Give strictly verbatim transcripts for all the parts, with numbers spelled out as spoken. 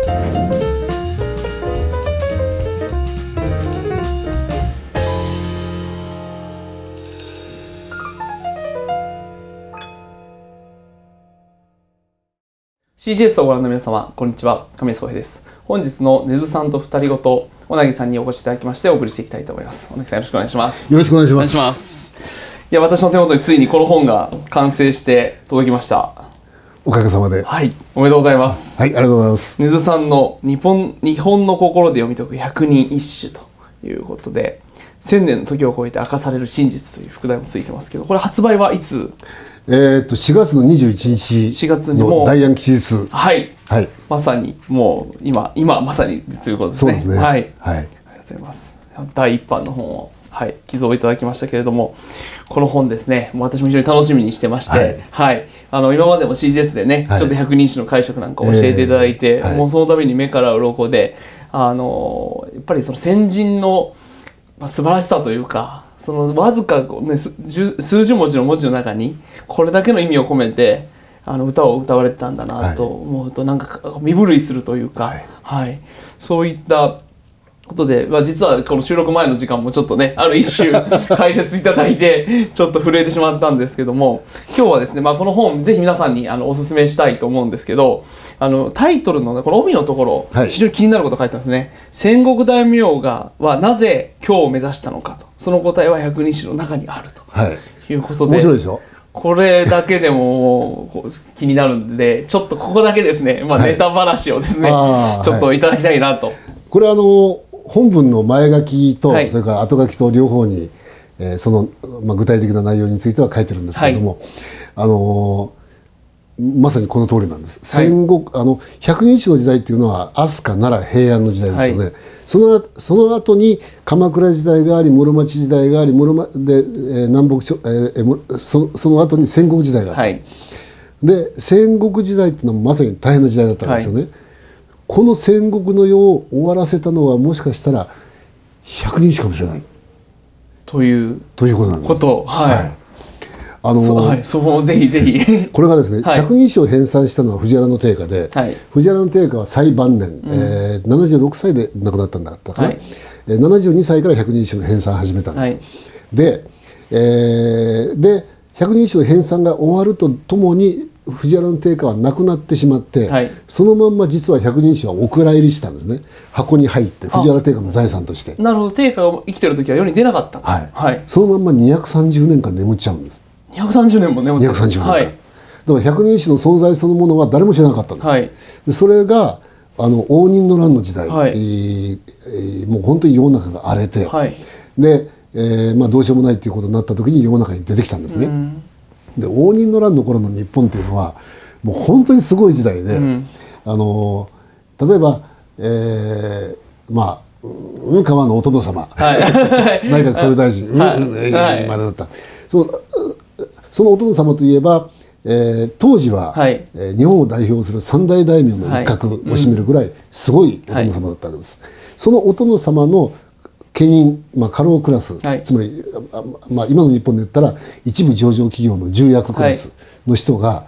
シージーエス をご覧の皆様、こんにちは。亀井壮平です。本日の根津さんと二人ごと、小なぎさんにお越しいただきましてお送りしていきたいと思います。小なぎさん、よろしくお願いします。 よろしくお願いします。 お願いします。いや、私の手元についにこの本が完成して届きました。 おかげさまで。 はい、おめでとうございます。 はい、ありがとうございます。 根津さんの日本日本の心で読み解く百人一首ということで、千年の時を超えて明かされる真実という副題もついてますけど、これ発売はいつ？ えっとしがつのにじゅういちにちのダイアン吉日。 はい、 はい、 まさにもう今今まさにということですね。 そうですね。 はい、 はい、 ありがとうございます。だいいっ版の本を、はい、寄贈いただきましたけれども、この本ですね、もう私も非常に楽しみにしてまして、はい、はい、あの今までも シージーエス でね、はい、ちょっと百人一首の解釈なんか教えていただいて、えーはい、もうそのために目から鱗で、あのやっぱりその先人の、まあ、素晴らしさというか、そのわずか、ね、数十文字の文字の中にこれだけの意味を込めてあの歌を歌われてたんだなと思うと、はい、なんか身震いするというか、はいはい、そういったことで、まあ、実はこの収録前の時間もちょっとねある一首解説いただいてちょっと震えてしまったんですけども、今日はですね、まあ、この本ぜひ皆さんにあのおすすめしたいと思うんですけど、あのタイトルの、ね、この帯のところ、はい、非常に気になること書いてますね。戦国大名がはなぜ今日を目指したのかと、その答えは百人一首の中にあると、はい、いうことで、 面白いでしょ。 これだけでも気になるんで、ちょっとここだけですね、まあ、ネタ話をですね、はい、ちょっといただきたいなと。 これあの本文の前書きと、はい、それから後書きと両方に、えー、その、まあ、具体的な内容については書いてるんですけれども、はい、あのー、まさにこの通りなんです。はい、戦国あの百人一首の時代っていうのは飛鳥奈良平安の時代ですよね。はい、そのその後に鎌倉時代があり室町時代があり室町で、えー、南北、えー、そ, その後に戦国時代があった。はい、で戦国時代っていうのはまさに大変な時代だったんですよね。はい、この戦国の世を終わらせたのはもしかしたら百人一首かもしれないというということなんです。 こと、はい、はい、 あのーはい、そこをぜひぜひこれがですね、はい、百人一首を編纂したのは藤原定家で、はい、藤原定家は最晩年、うん、えー、ななじゅうろくさいで亡くなったんだったかな、はい、えー、ななじゅうにさいから百人一首の編纂を始めたんです。はい、で、えー、で百人一首の編纂が終わるとともに藤原定家は亡くなってしまって、はい、そのまんま実は百人一首はお蔵入りしたんですね。箱に入って藤原定家の財産として。なるほど、定家が生きてる時は世に出なかった。 はい、はい、そのまんまにひゃくさんじゅうねんかん眠っちゃうんです。 にひゃくさんじゅうねんも眠っちゃう。にひゃくさんじゅうねんかん、はい、だから百人一首の存在そのものは誰も知らなかったんです。はい、でそれがあの応仁の乱の時代、はい、えーえー、もう本当に世の中が荒れて、はい、で、えーまあ、どうしようもないということになった時に世の中に出てきたんですね。で応仁の乱の頃の日本っていうのはもう本当にすごい時代で、うん、あの例えば、えー、まあ運河のお殿様、はい、内閣総理大臣、はい、うん、えー、今だった、そのそのお殿様といえば、えー、当時は、はい、えー、日本を代表する三大大名の一角を占めるぐらいすごいお殿様だったわけです。はい、そのお殿様の家人、まあ、家老クラス、はい、つまり、まあ、今の日本で言ったら一部上場企業の重役クラスの人が、はい、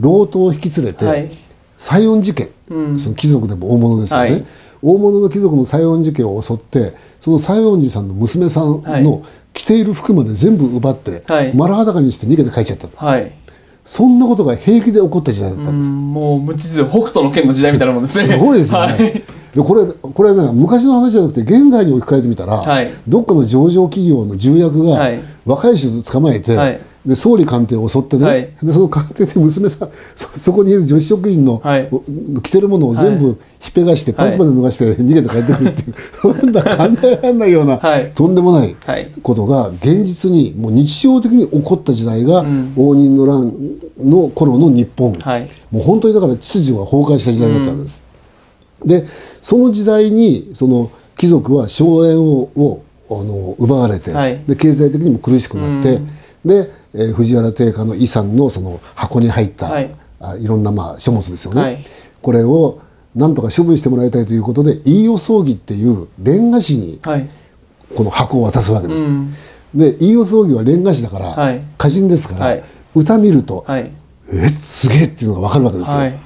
老頭を引き連れて、はい、西園寺家、うん、その貴族でも大物ですよね、はい、大物の貴族の西園寺家を襲って、その西園寺さんの娘さんの着ている服まで全部奪って、はい、丸裸にして逃げて帰っちゃったと、はい、そんなことが平気で起こった時代だったんです。 うん、もう無秩序、北斗の拳の時代みたいなもんですね。 すごいですよね。はい、でこれこれね、昔の話じゃなくて現代に置き換えてみたら、はい、どっかの上場企業の重役が若い人を捕まえて、はい、で総理官邸を襲ってね、はい、でその官邸で娘さん そ, そこにいる女子職員の、はい、着てるものを全部ひっぺがして、はい、パンツまで脱がして逃げて帰ってくるっていう、そんな考えられないような、はい、とんでもないことが現実にもう日常的に起こった時代が、うん、応仁の乱の頃の日本、はい、もう本当にだから秩序が崩壊した時代だったんです。うん、でその時代にその貴族は荘園ををあの奪われて、はい、で経済的にも苦しくなって、うん、で、えー、藤原定家の遺産のその箱に入った、はい、あいろんなまあ書物ですよね、はい、これをなんとか処分してもらいたいということで飯尾葬儀っていう煉瓦師にこの箱を渡すわけです。はい、で飯尾葬儀は煉瓦師だから、はい、歌人ですから、はい、歌見ると、はい、えすげえっていうのが分かるわけですよ。はい、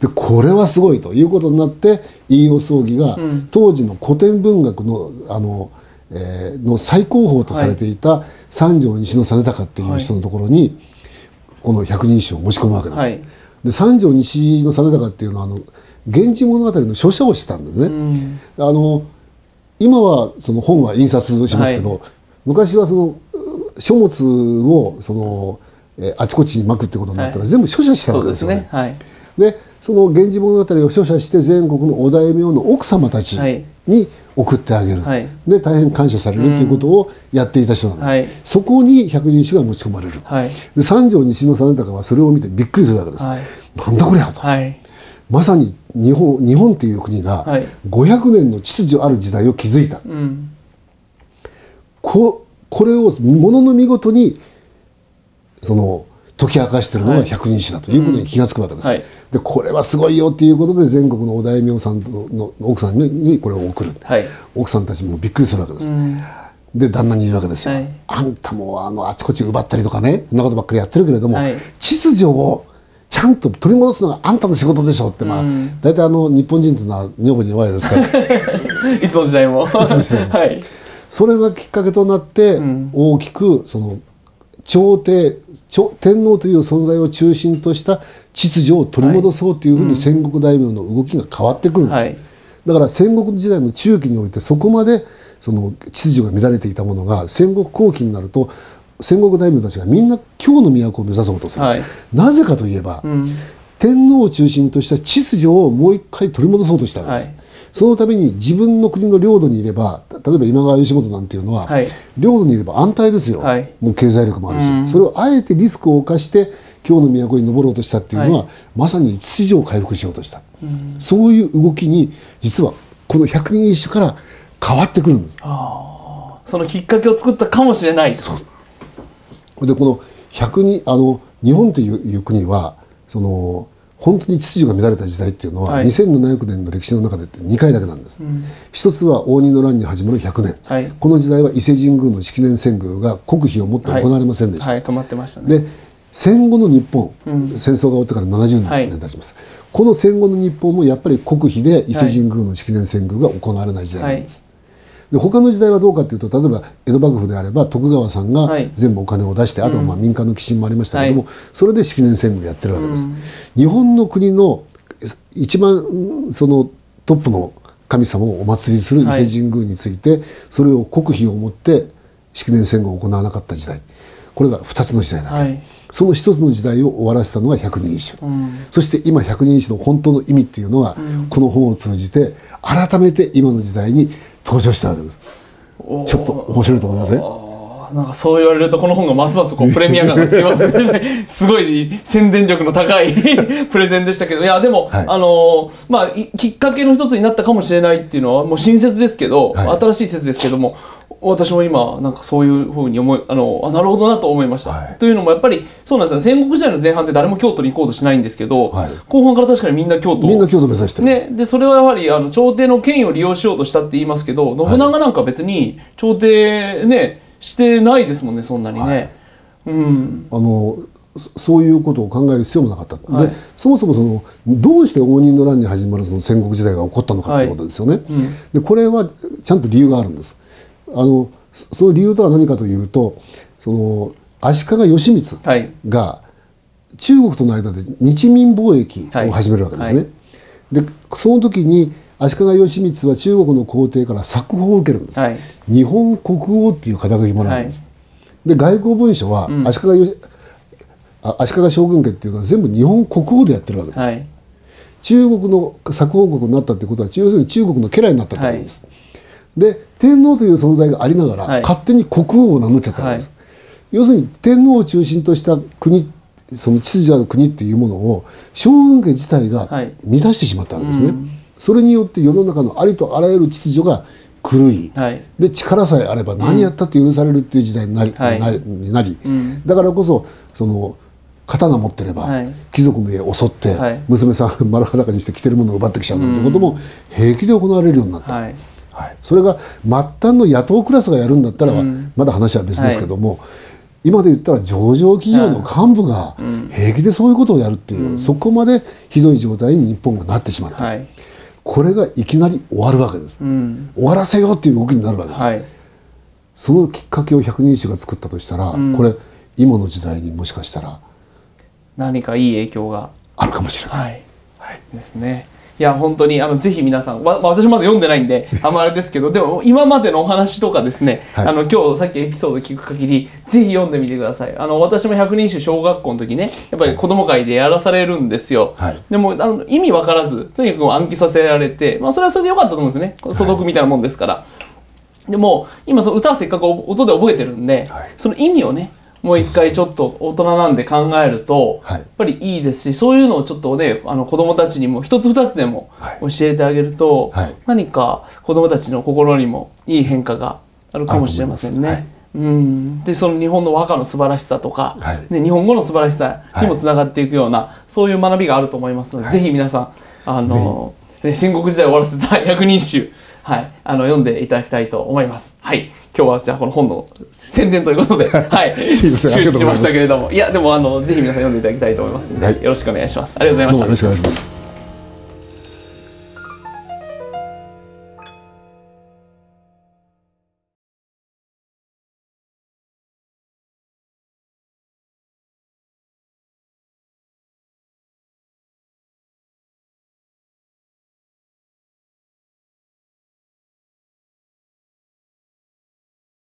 でこれはすごいということになって飯尾葬儀が当時の古典文学のあの、えー、の最高峰とされていた三条西の実高っていう人のところにこの百人一首を持ち込むわけです。はい、で三条西の実高っていうのはあの「源氏物語」の書写をしてたんですね。うん、あの今はその本は印刷しますけど、はい、昔はその書物をその、えー、あちこちにまくってことになったら、はい、全部書写したわけですよね。でその「源氏物語」を書写して全国のお大名の奥様たちに送ってあげる、はい、で大変感謝されるということをやっていた人なんです、はい、そこに百人一首が持ち込まれる、はい、で三条西の実高はそれを見てびっくりするわけです、はい、なんだこりゃと、はい、まさに日本日本という国がごひゃくねんの秩序ある時代を築いた、うん、こ, これをものの見事にその解き明かしているのが百人一首だということに気が付くわけです、はい、でこれはすごいよっていうことで全国のお大名さん の, の奥さんにこれを送る、はい、奥さんたちもびっくりするわけです、うん、で旦那に言うわけですよ、はい、あんたも あ, のあちこち奪ったりとかねそんなことばっかりやってるけれども、はい、秩序をちゃんと取り戻すのがあんたの仕事でしょって、まあ、うん、大体あの日本人というのは女房に弱いですからいつの時代もはい、 それがきっかけとなって大きくその朝廷天皇という存在を中心とした秩序を取り戻そうというふうに戦国大名の動きが変わってくるんです、はい、だから戦国時代の中期においてそこまでその秩序が乱れていたものが戦国後期になると戦国大名たちがみんな京の都を目指そうとする、はい、なぜかといえば、うん、天皇を中心とした秩序をもう一回取り戻そうとしたわけです、はい、そのために自分の国の領土にいれば例えば今川義元なんていうのは、はい、領土にいれば安泰ですよ、はい、もう経済力もあるし、うん、それをあえてリスクを冒して京の都に登ろうとしたっていうのは、はい、まさに秩序を回復しようとした、うん、そういう動きに実はこの百人一首から変わってくるんです。 あそのきっかけを作ったかもしれない。そうでこの百人あの日本という国はその本当に秩序が乱れた時代っていうのは、はい、にせんななひゃくねんの歴史の中でってにかいだけなんです、うん、一つは応仁の乱に始まるひゃくねん、はい、この時代は伊勢神宮の式年遷宮が国費を持って行われませんでした、 はいはい、止まってましたね。 で戦後の日本、うん、戦争が終わってからななじゅうねん経ちます、はい、この戦後の日本もやっぱり国費で伊勢神宮の式年遷宮が行われない時代なんです、はい、で他の時代はどうかというと例えば江戸幕府であれば徳川さんが全部お金を出して、はい、あとはまあ民間の寄進もありましたけども、はい、それで式年遷宮やってるわけです、うん、日本の国の一番そのトップの神様をお祭りする伊勢神宮について、はい、それを国費を持って式年遷宮を行わなかった時代、これがふたつの時代だけ、はい、そのひとつの時代を終わらせたのが百人一首、うん、そして今百人一首の本当の意味っていうのは、うん、この本を通じて改めて今の時代に登場したわけです。ちょっと面白いと思いません？ なんかそう言われるとこの本がますますこうプレミア感がつきますねすごい宣伝力の高いプレゼンでしたけど、いやでも、はい、あのまあきっかけの一つになったかもしれないっていうのはもう新説ですけど、はい、新しい説ですけども、私も今なんかそういうふうに思いあのあなるほどなと思いました、はい、というのもやっぱりそうなんですよ、戦国時代の前半って誰も京都に行こうとしないんですけど、はい、後半から確かにみんな京都みんな京都目指してる、 ね、でそれはやはりあの朝廷の権威を利用しようとしたって言いますけど、信長なんか別に朝廷ねしてないですもんね、そんなにね、はい、うん、 あのそういうことを考える必要もなかった、はい、でそもそもそのどうして応仁の乱に始まるその戦国時代が起こったのかということですよね、はい、うん、でこれはちゃんと理由があるんです。あのその理由とは何かというと、その足利義満が中国との間で日民貿易を始めるわけですね、はいはい、でその時に足利義満は中国の皇帝から冊封を受けるんです、はい、日本国王っていう肩書きもらうんです、はい、で外交文書は足利、うん、足利将軍家っていうのは全部日本国王でやってるわけです、はい、中国の冊封国になったってことは要するに中国の家来になったってことです、はい、で天皇という存在がありながら、はい、勝手に国王を名乗っちゃったわけです、はい、要するに天皇を中心とした国、その秩序ある国っていうものを将軍家自体が乱してしまったわけですね、はい、うん、それによって世の中のありとあらゆる秩序が狂い、はい、で力さえあれば何やったって許されるっていう時代になり、はい、になり、うん、だからこそその刀持ってれば、はい、貴族の家を襲って、はい、娘さん丸裸にして着てるものを奪ってきちゃうなんてことも平気で行われるようになった、はいはい、それが末端の野党クラスがやるんだったらば、うん、まだ話は別ですけども、はい、 今で言ったら上場企業の幹部が平気でそういうことをやるっていう、うん、そこまでひどい状態に日本がなってしまった、はい、これがいきなり終わるわけです、うん、終わらせようっていう動きになるわけです、はい、そのきっかけを百人一首が作ったとしたら、うん、これ今の時代にもしかしたら何かいい影響があるかもしれない、 はいはい、ですね。いや本当にあのぜひ皆さん、ま、私まだ読んでないんであんまあれですけどでも今までのお話とかですね、はい、あの今日さっきエピソード聞く限りぜひ読んでみてください。あの私も百人一首小学校の時ねやっぱり子供会でやらされるんですよ、はい、でもあの意味わからずとにかく暗記させられて、まあ、それはそれでよかったと思うんですね。素読みたいなもんですから、はい、でも今その歌はせっかく音で覚えてるんで、はい、その意味をねもう一回ちょっと大人なんで考えるとやっぱりいいですし、そういうのをちょっとねあの子どもたちにも一つ二つでも教えてあげると、はい、何か子どもたちの心にもいい変化があるかもしれませんね。はい、うんでその日本の和歌の素晴らしさとか、はい、ね、日本語の素晴らしさにもつながっていくような、はい、そういう学びがあると思いますので、はい、ぜひ皆さんあの、ね、戦国時代を終わらせた百人一首、はい、あの読んでいただきたいと思います。はい、今日はじゃあこの本の宣伝ということで、はい、終始しましたけれども、いやでもあのぜひ皆さん読んでいただきたいと思いますので、はい、よろしくお願いします。ありがとうございました。 よろしくお願いします。